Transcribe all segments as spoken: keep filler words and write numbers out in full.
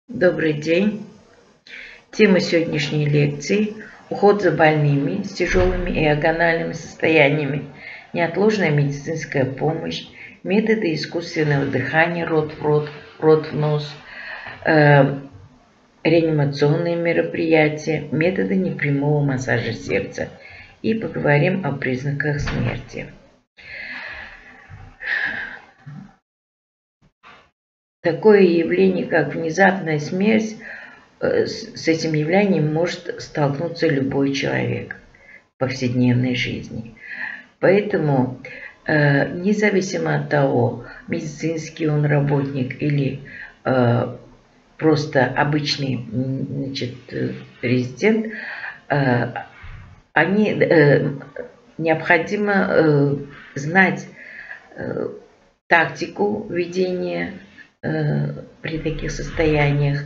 Добрый день. Тема сегодняшней лекции – уход за больными с тяжелыми и агональными состояниями, неотложная медицинская помощь, методы искусственного дыхания рот в рот, рот в нос, э, реанимационные мероприятия, методы непрямого массажа сердца. И поговорим о признаках смерти. Такое явление, как внезапная смерть, с этим явлением может столкнуться любой человек в повседневной жизни. Поэтому, независимо от того, медицинский он работник или просто обычный, значит, резидент, они, необходимо знать тактику ведения при таких состояниях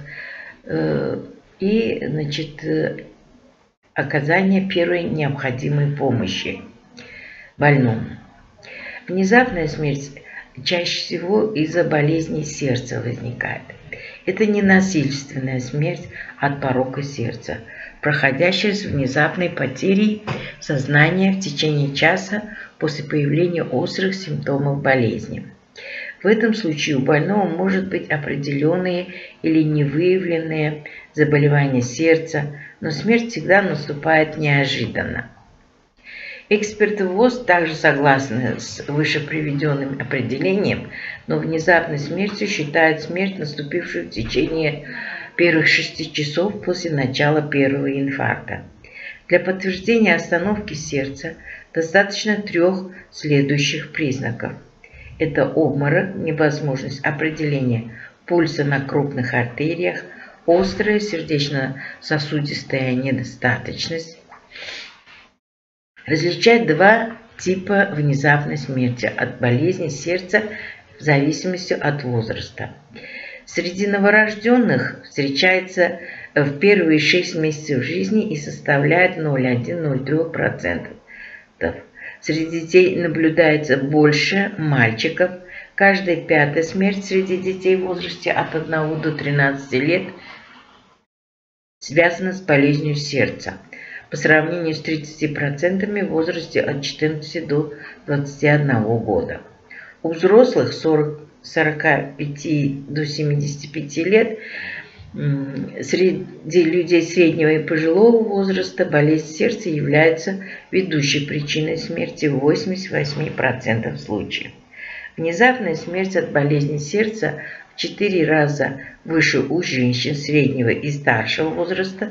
и, значит, оказание первой необходимой помощи больному. Внезапная смерть чаще всего из-за болезни сердца возникает. Это не насильственная смерть от порока сердца, проходящая с внезапной потерей сознания в течение часа после появления острых симптомов болезни. В этом случае у больного может быть определенные или невыявленные заболевания сердца, но смерть всегда наступает неожиданно. Эксперты ВОЗ также согласны с выше приведенным определением, но внезапной смертью считают смерть, наступившую в течение первых шести часов после начала первого инфаркта. Для подтверждения остановки сердца достаточно трех следующих признаков. Это обморок, невозможность определения пульса на крупных артериях, острая сердечно-сосудистая недостаточность. Различать два типа внезапной смерти от болезни сердца в зависимости от возраста. Среди новорожденных встречается в первые шесть месяцев жизни и составляет ноль целых одна десятая — ноль целых три десятых процента. Среди детей наблюдается больше мальчиков. Каждая пятая смерть среди детей в возрасте от одного до тринадцати лет связана с болезнью сердца, по сравнению с тридцатью процентами в возрасте от четырнадцати до двадцати одного года. У взрослых сорока пяти до семидесяти пяти лет среди людей среднего и пожилого возраста болезнь сердца является ведущей причиной смерти в восьмидесяти восьми процентах случаев. Внезапная смерть от болезни сердца в четыре раза выше у женщин среднего и старшего возраста,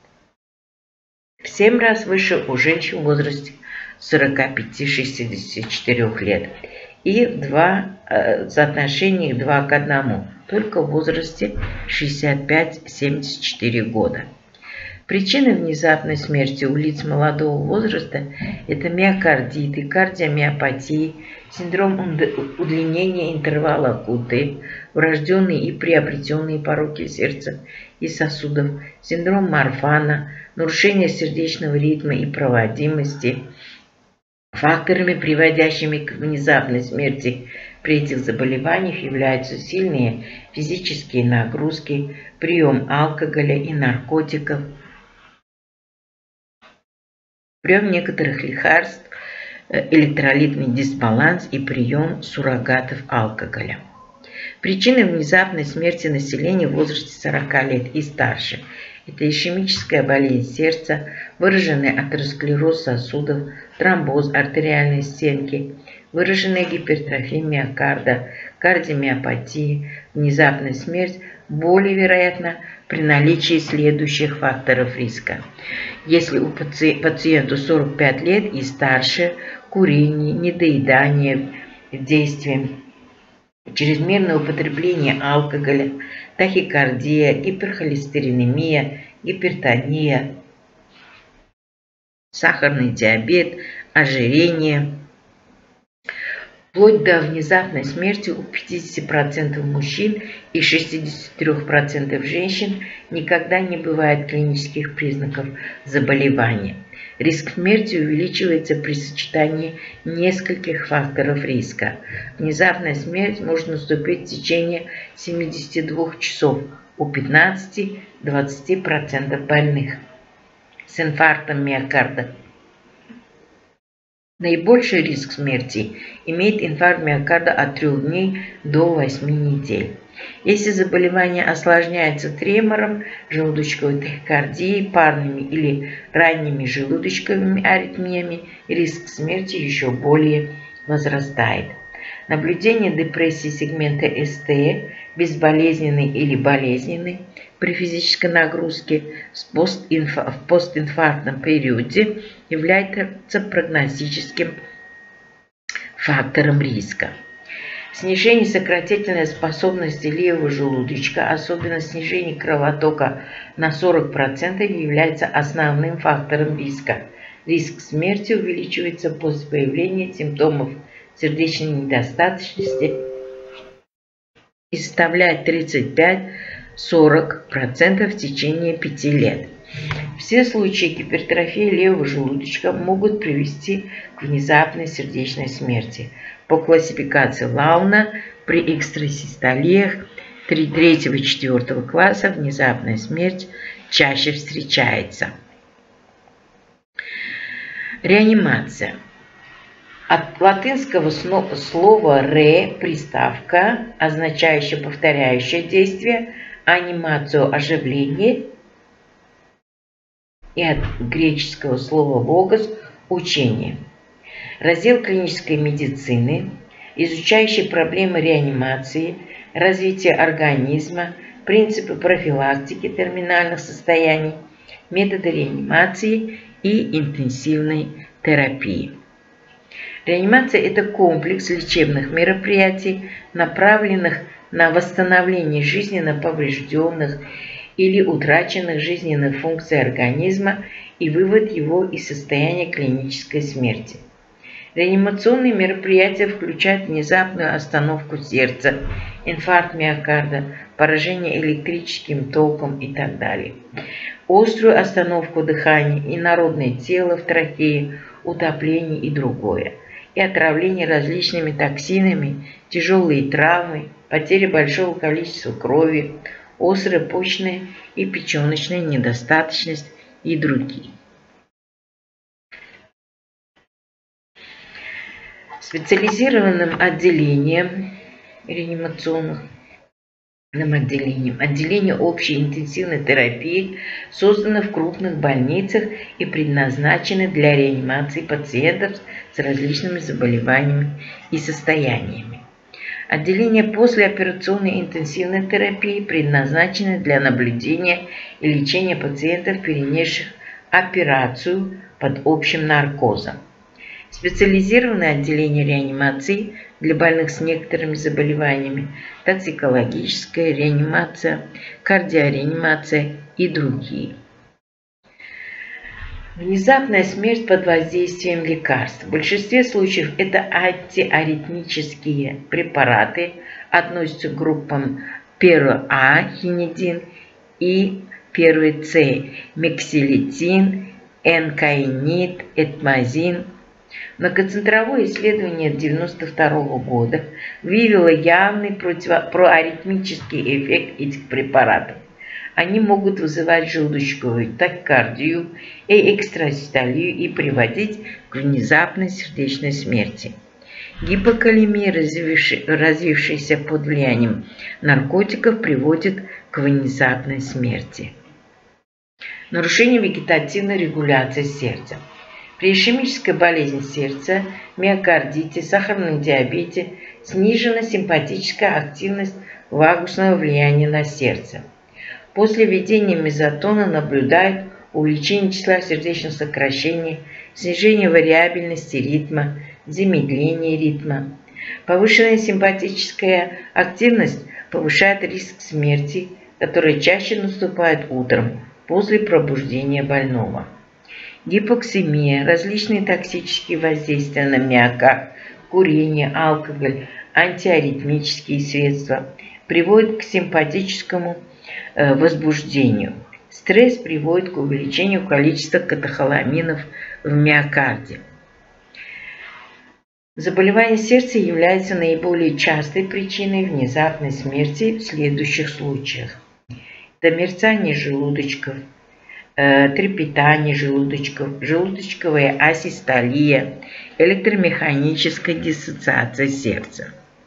в семь раз выше у женщин в возрасте сорока пяти — шестидесяти четырёх лет и в два в соотношении два к одному только в возрасте шестидесяти пяти — семидесяти четырёх года. Причины внезапной смерти у лиц молодого возраста – это миокардиты, кардиомиопатии, синдром удлинения интервала Куты, врожденные и приобретенные пороки сердца и сосудов, синдром Марфана, нарушение сердечного ритма и проводимости. Факторами, приводящими к внезапной смерти при этих заболеваниях, являются сильные физические нагрузки, прием алкоголя и наркотиков, прием некоторых лекарств, электролитный дисбаланс и прием суррогатов алкоголя. Причины внезапной смерти населения в возрасте сорока лет и старше – это ишемическая болезнь сердца, выраженный атеросклероз сосудов, тромбоз артериальной стенки, выраженная гипертрофия миокарда, кардиомиопатия, внезапная смерть более вероятна при наличии следующих факторов риска. Если у паци пациенту сорок пять лет и старше, курение, недоедание, действие, чрезмерное употребление алкоголя, тахикардия, гиперхолестеринемия, гипертония, сахарный диабет, ожирение, вплоть до внезапной смерти у пятидесяти процентов мужчин и шестидесяти трёх процентов женщин никогда не бывает клинических признаков заболевания. Риск смерти увеличивается при сочетании нескольких факторов риска. Внезапная смерть может наступить в течение семидесяти двух часов у пятнадцати-двадцати процентов больных с инфарктом миокарда. Наибольший риск смерти имеет инфаркт миокарда от трёх дней до восьми недель. Если заболевание осложняется тремором, желудочковой тахикардией, парными или ранними желудочковыми аритмиями, риск смерти еще более возрастает. Наблюдение депрессии сегмента эс тэ, безболезненной или болезненной, при физической нагрузке в постинфарктном периоде является прогностическим фактором риска. Снижение сократительной способности левого желудочка, особенно снижение кровотока на сорок процентов, является основным фактором риска. Риск смерти увеличивается после появления симптомов сердечной недостаточности и составляет тридцать пять — сорок процентов в течение пяти лет. Все случаи гипертрофии левого желудочка могут привести к внезапной сердечной смерти. По классификации Лауна при экстрасистолиях третьего-четвёртого класса внезапная смерть чаще встречается. Реанимация. От латинского слова «ре» приставка, означающая повторяющее действие, анимацию оживление, и от греческого слова «логос» учение. Раздел клинической медицины, изучающий проблемы реанимации, развития организма, принципы профилактики терминальных состояний, методы реанимации и интенсивной терапии. Реанимация – это комплекс лечебных мероприятий, направленных на восстановление жизненно поврежденных или утраченных жизненных функций организма и вывод его из состояния клинической смерти. Реанимационные мероприятия включают внезапную остановку сердца, инфаркт миокарда, поражение электрическим током и так далее, острую остановку дыхания, инородное тело в трахее, утопление и другое, и отравление различными токсинами, тяжелые травмы, потеря большого количества крови, острая почечная и печеночная недостаточность и другие. Специализированным отделением реанимационных отделением, отделение общей интенсивной терапии создано в крупных больницах и предназначено для реанимации пациентов с различными заболеваниями и состояниями. Отделение послеоперационной интенсивной терапии предназначено для наблюдения и лечения пациентов, перенесших операцию под общим наркозом. Специализированное отделение реанимации для больных с некоторыми заболеваниями, токсикологическая реанимация, кардиореанимация и другие. Внезапная смерть под воздействием лекарств. В большинстве случаев это антиаритмические препараты, относятся к группам первый А, хинидин, и первый С, мексилетин, энкаинид, этмазин. Многоцентровое исследование девяносто второго года выявило явный проаритмический эффект этих препаратов. Они могут вызывать желудочковую тахикардию и экстрасистолию и приводить к внезапной сердечной смерти. Гипокалемия, развившаяся под влиянием наркотиков, приводит к внезапной смерти. Нарушение вегетативной регуляции сердца. При ишемической болезни сердца, миокардите, сахарном диабете снижена симпатическая активность вагусного влияния на сердце. После введения мезотона наблюдают увеличение числа сердечных сокращений, снижение вариабельности ритма, замедление ритма. Повышенная симпатическая активность повышает риск смерти, который чаще наступает утром после пробуждения больного. Гипоксемия, различные токсические воздействия на миокард, курение, алкоголь, антиаритмические средства приводят к симпатическому э, возбуждению. Стресс приводит к увеличению количества катехоламинов в миокарде. Заболевание сердца является наиболее частой причиной внезапной смерти в следующих случаях. это мерцание желудочков, трепетание желудочков, желудочковая асистолия, электромеханическая диссоциация сердца.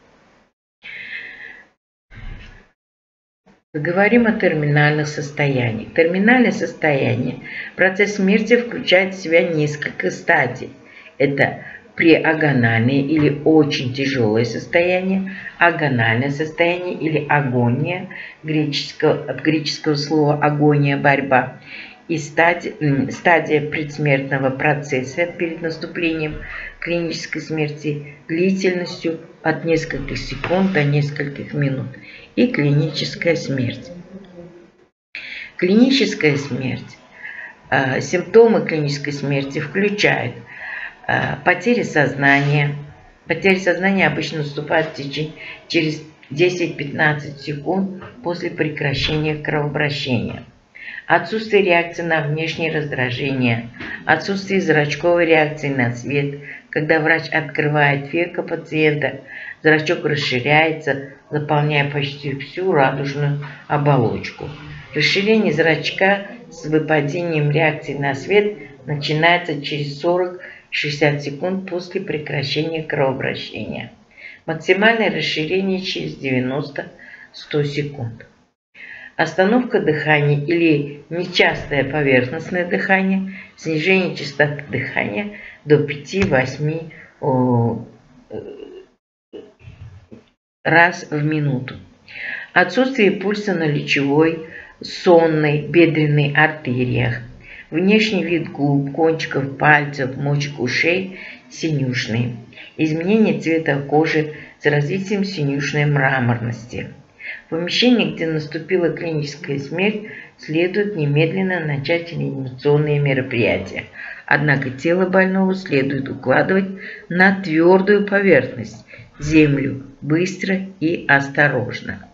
Говорим о терминальных состояниях. Терминальное состояние, процесс смерти включает в себя несколько стадий. Это преагональное или очень тяжелое состояние, агональное состояние или агония, греческого, от греческого слова агония – борьба, и стадия, стадия предсмертного процесса перед наступлением клинической смерти длительностью от нескольких секунд до нескольких минут, и клиническая смерть. Клиническая смерть. Э, симптомы клинической смерти включают э, потерю сознания. Потеря сознания обычно наступает в течение, через десять-пятнадцать секунд после прекращения кровообращения. Отсутствие реакции на внешние раздражения, отсутствие зрачковой реакции на свет. Когда врач открывает веко пациента, зрачок расширяется, заполняя почти всю радужную оболочку. Расширение зрачка с выпадением реакции на свет начинается через сорок-шестьдесят секунд после прекращения кровообращения. Максимальное расширение через девяносто-сто секунд. Остановка дыхания или нечастое поверхностное дыхание, снижение частоты дыхания до пяти-восьми раз в минуту. Отсутствие пульса на лучевой, сонной, бедренной артериях. Внешний вид губ, кончиков пальцев, мочек ушей синюшный. Изменение цвета кожи с развитием синюшной мраморности. В помещении, где наступила клиническая смерть, следует немедленно начать реанимационные мероприятия. Однако тело больного следует укладывать на твердую поверхность, землю, быстро и осторожно.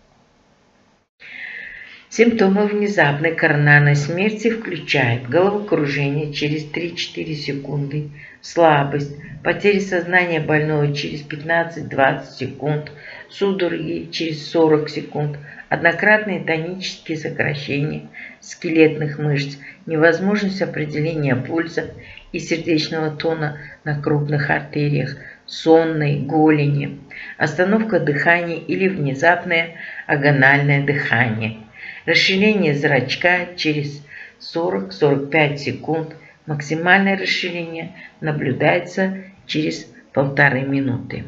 Симптомы внезапной коронарной смерти включают головокружение через три-четыре секунды, слабость, потеря сознания больного через пятнадцать-двадцать секунд, судороги через сорок секунд, однократные тонические сокращения скелетных мышц, невозможность определения пульса и сердечного тона на крупных артериях, сонной, голени, остановка дыхания или внезапное агональное дыхание, расширение зрачка через сорок-сорок пять секунд, максимальное расширение наблюдается через полторы минуты.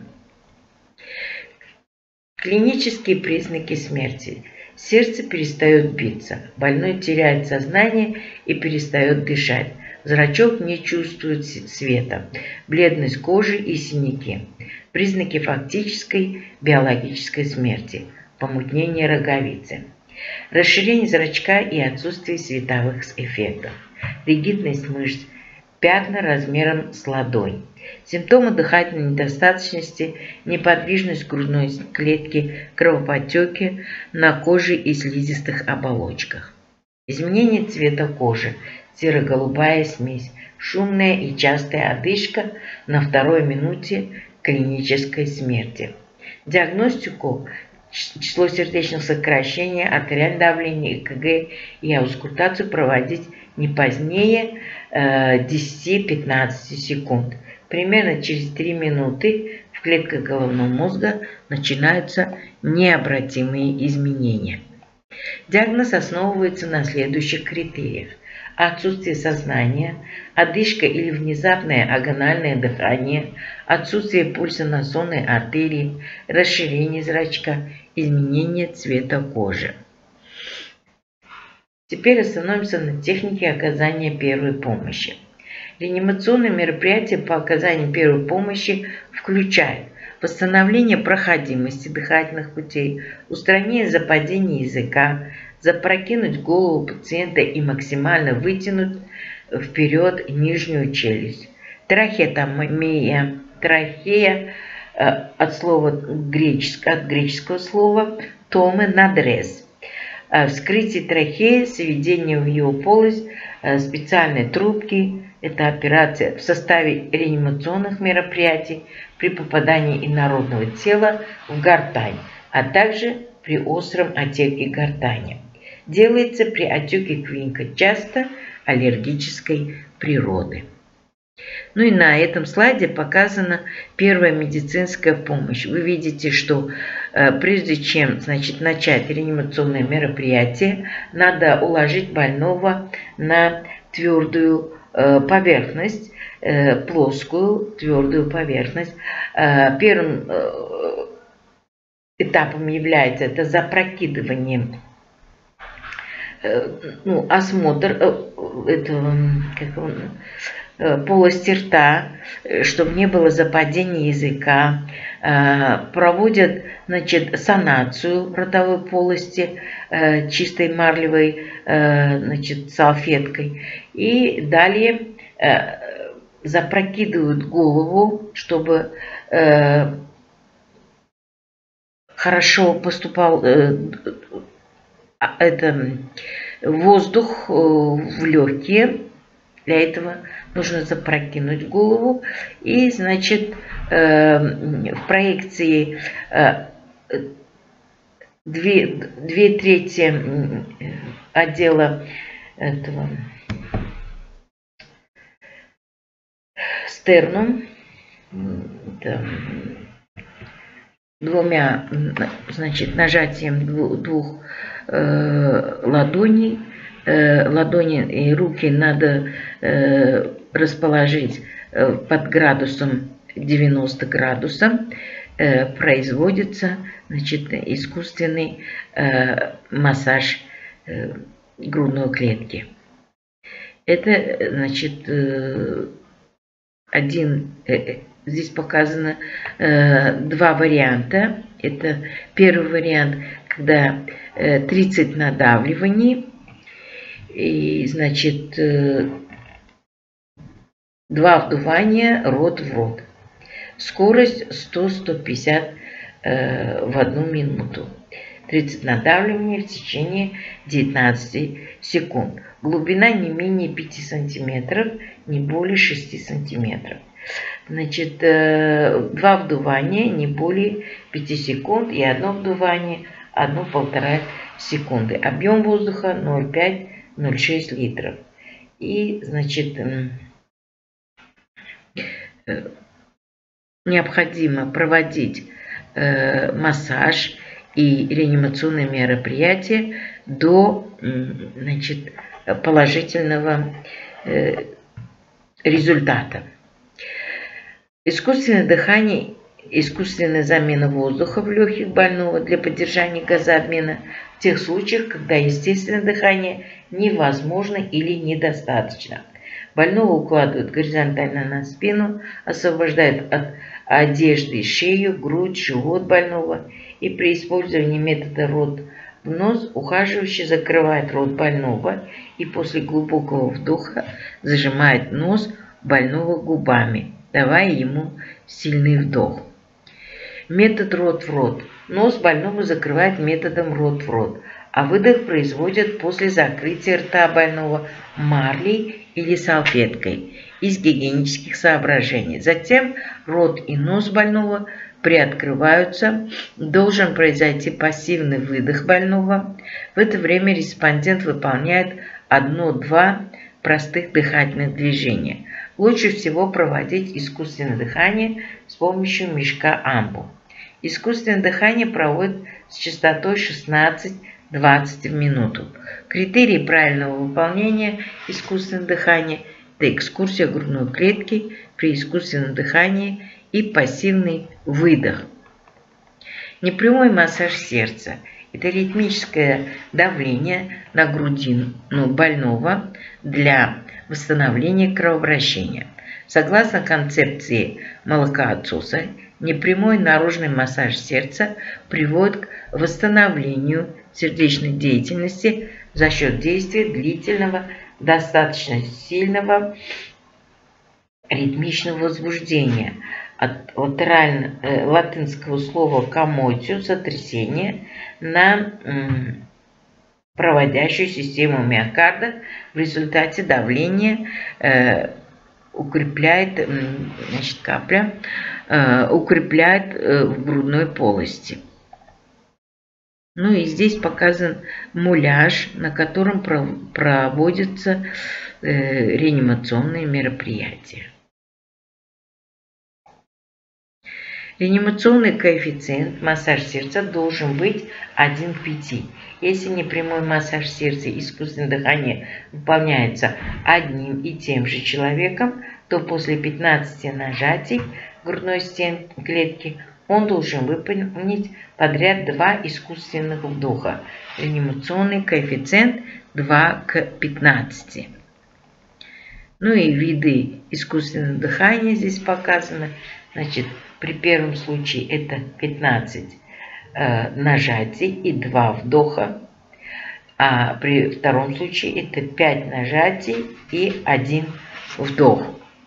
Клинические признаки смерти. Сердце перестает биться, больной теряет сознание и перестает дышать. Зрачок не чувствует света, бледность кожи и синяки. Признаки фактической биологической смерти. Помутнение роговицы. Расширение зрачка и отсутствие световых эффектов. Ригидность мышц. Пятна размером с ладонь. Симптомы дыхательной недостаточности, неподвижность грудной клетки, кровоподтеки на коже и слизистых оболочках. Изменение цвета кожи, серо-голубая смесь, шумная и частая одышка на второй минуте клинической смерти. Диагностику: число сердечных сокращений, артериальное давление, ЭКГ и аускультацию проводить не позднее э, десяти-пятнадцати секунд. Примерно через три минуты в клетках головного мозга начинаются необратимые изменения. Диагноз основывается на следующих критериях: отсутствие сознания, одышка или внезапное агональное дыхание, отсутствие пульса на сонной артерии, расширение зрачка, изменение цвета кожи. Теперь остановимся на технике оказания первой помощи. Реанимационные мероприятия по оказанию первой помощи включают восстановление проходимости дыхательных путей, устранение западения языка, запрокинуть голову пациента и максимально вытянуть вперед нижнюю челюсть. Трахеотомия. Трахея э, от, слова греческого, от греческого слова томе – надрез. Э, вскрытие трахеи, сведение в ее полость э, специальной трубки. Это операция в составе реанимационных мероприятий при попадании инородного тела в гортань, а также при остром отеке гортани. Делается при отеке квинка, часто аллергической природы. Ну и на этом слайде показана первая медицинская помощь. Вы видите, что э, прежде чем, значит, начать реанимационное мероприятие, надо уложить больного на твердую э, поверхность, э, плоскую твердую поверхность. Э, первым э, этапом является это запрокидывание, э, ну, осмотр э, этого, как он, полости рта, чтобы не было западения языка. Проводят, значит, санацию ротовой полости чистой марлевой, значит, салфеткой. И далее запрокидывают голову, чтобы хорошо поступал это, воздух в легкие. Для этого нужно запрокинуть голову. И, значит, в проекции две, две трети отдела этого стернум, двумя, значит, нажатием двух, двух э, ладоней, э, ладони и руки надо э, расположить э, под градусом девяносто градусов, э, производится, значит, искусственный э, массаж э, грудной клетки. Это, значит, э, один э, здесь показано э, два варианта. Это первый вариант, когда э, тридцать надавливаний, и, значит, э, два вдувания рот в рот. Скорость сто — сто пятьдесят э, в одну минуту. тридцать надавливаний в течение девятнадцати секунд. Глубина не менее пяти сантиметров, не более шести сантиметров. Значит, два вдувания не более пяти секунд и одно вдувание одна-полтора секунды. Объем воздуха ноль целых пять — ноль целых шесть литров. И, значит, необходимо проводить массаж и реанимационные мероприятия до, значит, положительного результата. Искусственное дыхание, искусственная замена воздуха в легких больного для поддержания газообмена в тех случаях, когда естественное дыхание невозможно или недостаточно. Больного укладывают горизонтально на спину, освобождают от одежды шею, грудь, живот больного и при использовании метода рот в нос ухаживающий закрывает рот больного и после глубокого вдоха зажимает нос больного губами, давая ему сильный вдох. Метод рот в рот. Нос больного закрывает методом рот в рот, а выдох производят после закрытия рта больного марлей или салфеткой из гигиенических соображений. Затем рот и нос больного приоткрываются. Должен произойти пассивный выдох больного. В это время респондент выполняет одно-два простых дыхательных движения. Лучше всего проводить искусственное дыхание с помощью мешка амбу. Искусственное дыхание проводят с частотой шестнадцать — двадцать в минуту. Критерии правильного выполнения искусственного дыхания – это экскурсия грудной клетки при искусственном дыхании и пассивный выдох. Непрямой массаж сердца – это ритмическое давление на грудину больного для восстановления кровообращения. Согласно концепции молокоотсоса, непрямой наружный массаж сердца приводит к восстановлению сердечной деятельности за счет действия длительного, достаточно сильного ритмичного возбуждения. От латерально, э, латинского слова «коммотио» – сотрясение на м, проводящую систему миокарда. В результате давление э, укрепляет, э, значит, капля э, укрепляет э, в грудной полости. Ну и здесь показан муляж, на котором проводятся э, реанимационные мероприятия. Реанимационный коэффициент массаж сердца должен быть один к пяти. Если непрямой массаж сердца и искусственное дыхание выполняется одним и тем же человеком, то после пятнадцати нажатий грудной стенки клетки он должен выполнить подряд два искусственных вдоха. Реанимационный коэффициент два к пятнадцати. Ну и виды искусственного дыхания здесь показаны. Значит, при первом случае это пятнадцать э, нажатий и два вдоха. А при втором случае это пять нажатий и один вдох.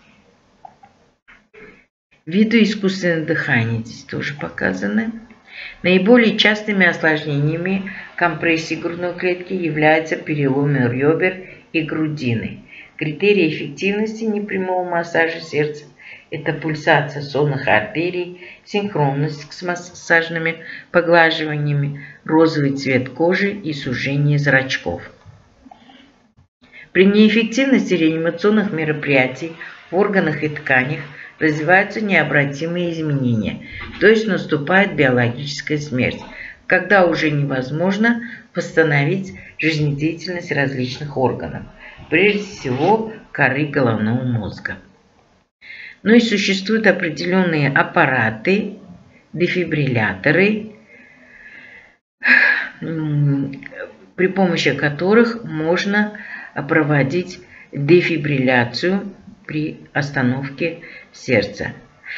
Виды искусственного дыхания здесь тоже показаны. Наиболее частыми осложнениями компрессии грудной клетки являются переломы ребер и грудины. Критерии эффективности непрямого массажа сердца – это пульсация сонных артерий, синхронность с массажными поглаживаниями, розовый цвет кожи и сужение зрачков. При неэффективности реанимационных мероприятий в органах и тканях развиваются необратимые изменения, то есть наступает биологическая смерть, когда уже невозможно восстановить жизнедеятельность различных органов, прежде всего коры головного мозга. Ну и существуют определенные аппараты, дефибрилляторы, при помощи которых можно проводить дефибрилляцию при остановке сердца.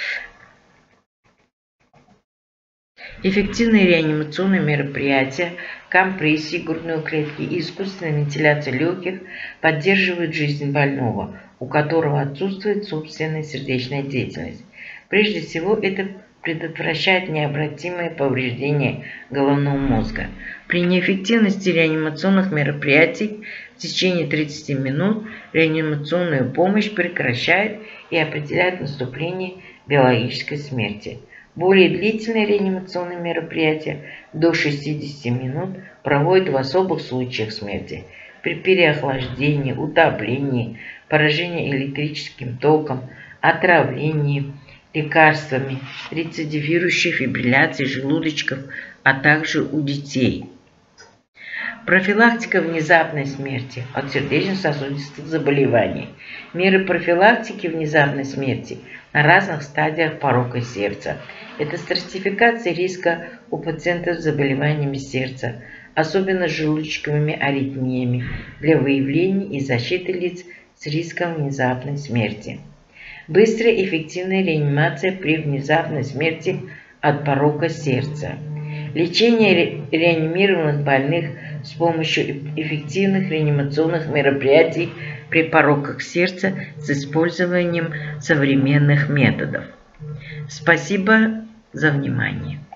Эффективные реанимационные мероприятия, компрессии грудной клетки и искусственная вентиляция легких поддерживают жизнь больного, у которого отсутствует собственная сердечная деятельность. Прежде всего, это предотвращает необратимые повреждения головного мозга. При неэффективности реанимационных мероприятий в течение тридцати минут реанимационную помощь прекращает и определяет наступление биологической смерти. Более длительные реанимационные мероприятия до шестидесяти минут проводят в особых случаях смерти при переохлаждении, утоплении, поражении электрическим током, отравлении лекарствами, рецидивирующей фибрилляции желудочков, а также у детей. Профилактика внезапной смерти от сердечно-сосудистых заболеваний. Меры профилактики внезапной смерти на разных стадиях порока сердца. Это стратификация риска у пациентов с заболеваниями сердца, особенно с желудочковыми аритмиями, для выявления и защиты лиц с риском внезапной смерти. Быстрая и эффективная реанимация при внезапной смерти от порока сердца. Лечение реанимированных больных с помощью эффективных реанимационных мероприятий при пороках сердца с использованием современных методов. Спасибо за внимание.